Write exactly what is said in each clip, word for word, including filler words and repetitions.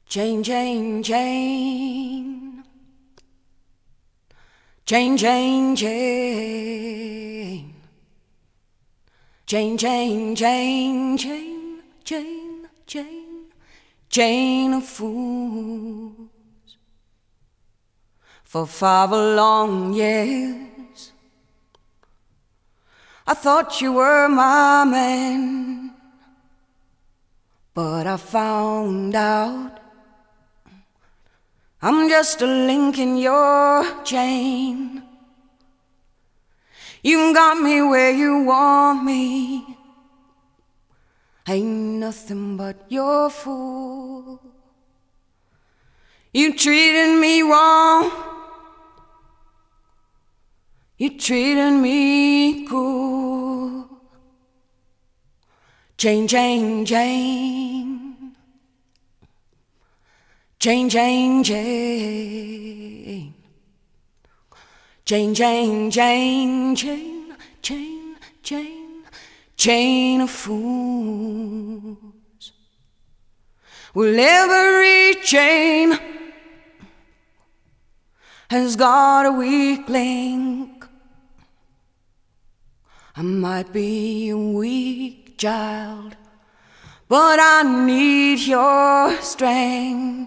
Jane, Jane, Jane. Jane, Jane, Jane. Jane, Jane, Jane, Jane, Jane, Jane, Jane of fools. For five long years I thought you were my man, but I found out I'm just a link in your chain. You got me where you want me. Ain't nothing but your fool. You treated me wrong. You treated me cruel. Jane, Jane, Jane. Jane, Jane, Jane. Jane, Jane, Jane, Jane, Jane, Jane, Jane of fools. Well, every chain has got a weak link. I might be a weak child, but I need your strength.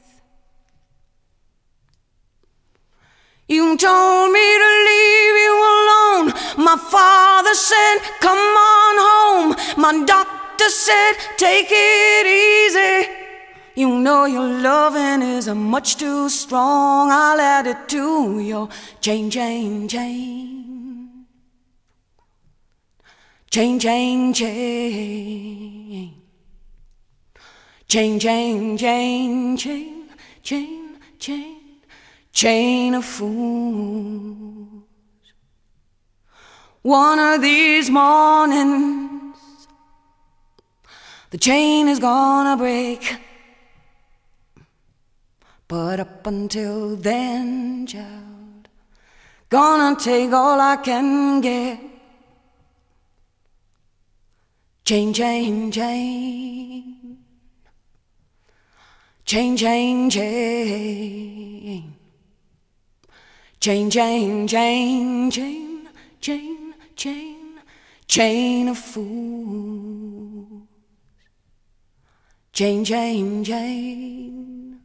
You told me to leave you alone. My father said, come on home. My doctor said, take it easy. You know your loving is much too strong. I'll add it to your Jane, Jane, Jane. Jane, Jane, Jane. Jane, Jane, Jane, Jane, Jane, Jane. Chain of fools. One of these mornings the chain is gonna break, but up until then, child, gonna take all I can get. Chain, chain, chain. Chain, chain, chain. Chain, chain, chain, chain, chain, chain, chain of fools. Chain, chain, chain.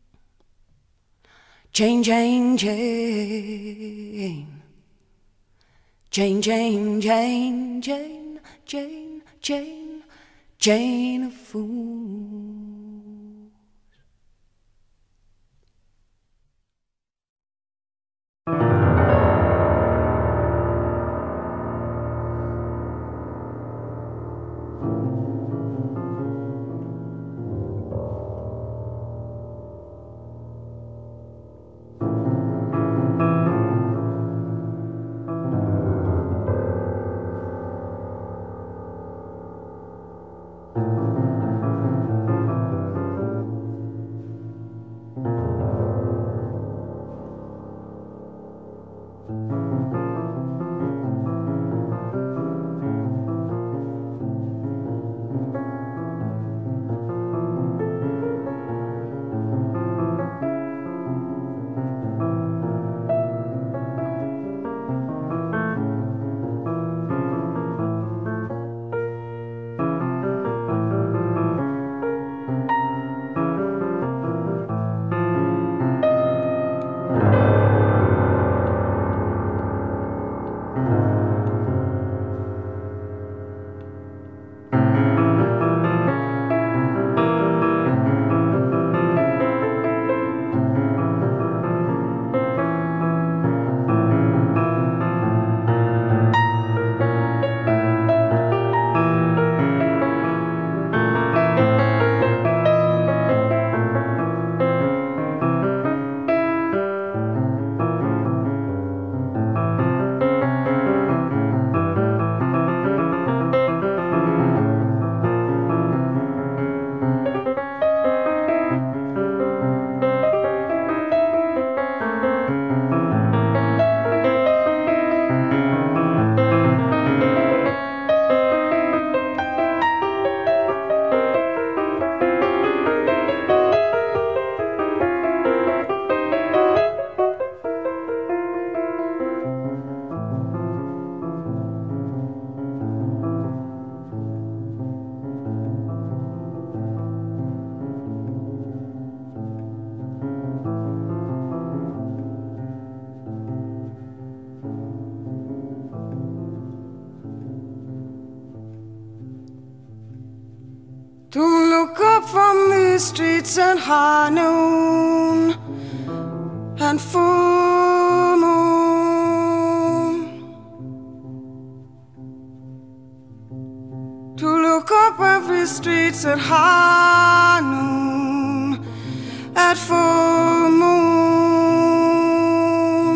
Chain, chain, chain. Chain, chain, chain, chain, chain, chain, chain of fools. streets at high noon and full moon, to look up every streets at high noon, at full moon,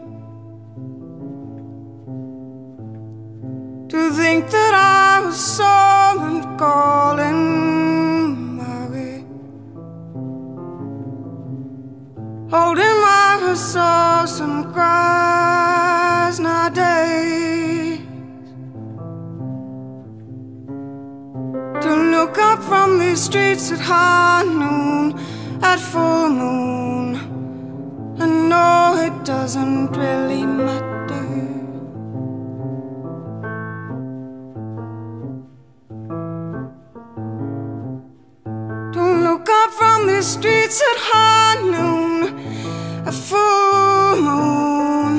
to think that I was someone calling my way, holding my sauce and cries nowadays, to look up from these streets at high noon, at full moon, and no, it doesn't really matter. To look up from these streets at high noon, at full moon,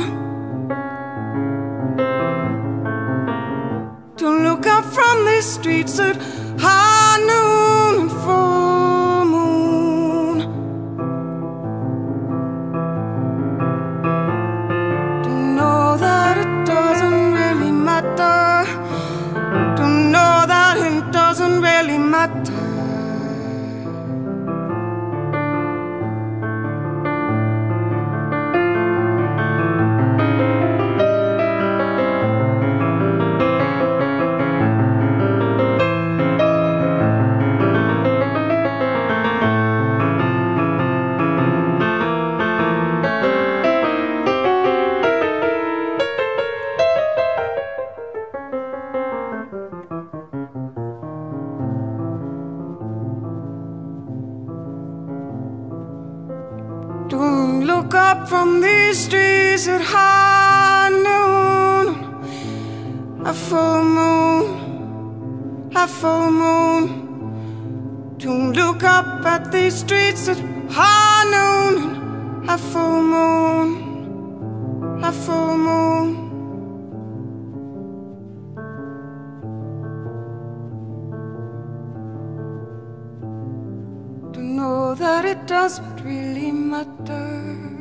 to look up from these streets at high noon and full moon, to know that it doesn't really matter, to know that it doesn't really matter. To look up from these streets at high noon, a full moon, a full moon, to look up at these streets at high noon, a full moon, a full moon, to know that it doesn't really matter.